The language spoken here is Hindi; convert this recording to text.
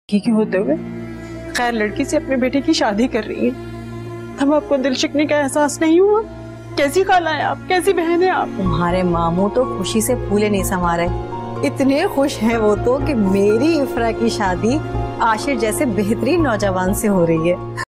के होते हुए खैर लड़की से अपने बेटे की शादी कर रही है, तब आपको दिल शिकने का एहसास नहीं हुआ? कैसी खाला है आप, कैसी बहन है आप? तुम्हारे मामू तो खुशी से फूले नहीं समा रहे, इतने खुश हैं वो तो कि मेरी इफ्रा की शादी आशिर जैसे बेहतरीन नौजवान से हो रही है।